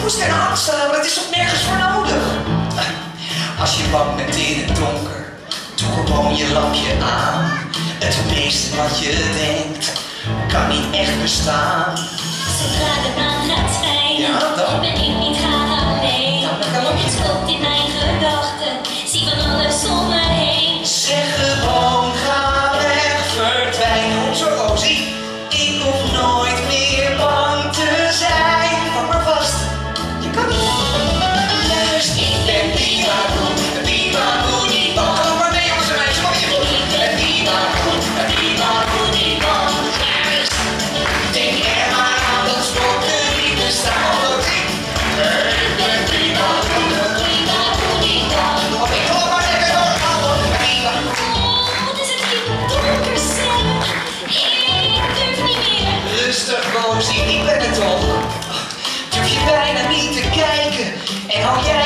moest er aan staan, maar dat is toch nergens voor nodig? Als je bang bent in het donker, doe gewoon je lampje aan. Het meeste wat je denkt, kan niet echt bestaan. Zodra de maan gaat schijnen, dan ben ik niet graag alleen. Iets klopt in mijn gedachten, zie van alles om me heen. Zeg gewoon, ga weg, verdwijn. Hoezo, Rosie? Ik hoef nooit meer bang te zijn. Pak maar vast, je kan niet. Juist, ik ben Peekaboo, Peekaboo die bang. Kom maar mee, jongens en meisjes, kom hier. Peekaboo, Peekaboo die bang. Juist, denk er maar aan dat spoken niet bestaan. Rosie, ik ben Peekaboo, Peekaboo die bang. Oké, kom maar lekker door, gaan we. Peekaboo. Wat is het hier donker zeg? Ik durf niet meer. Rustig, Rosie, ik ben het toch. Durf je bijna niet te kijken en hou jij